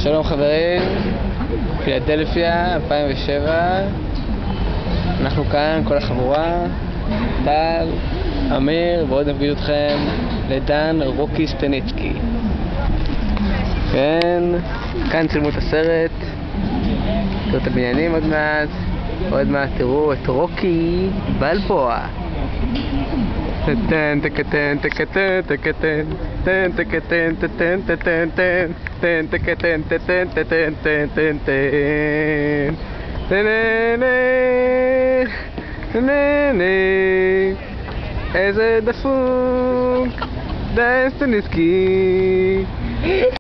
שלום חברים, פילדלפיה 2007. אנחנו כאן, כל החבורה, טל, אמיר, ועוד נפגיש אתכם לדן רוקי סטניצקי. כן, כאן צילמו את הסרט, תראו את הבניינים עוד מעט תראו את רוקי בלבוע. טן טקטן טקטן טקטן טן טקטן טקטן טקטן טן טקטן טקטן טקטן טן טן איזה דפוק דן סטניצקי.